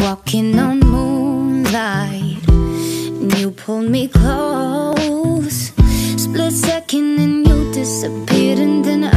walking on moonlight, and you pulled me close. Split second and you disappeared, and then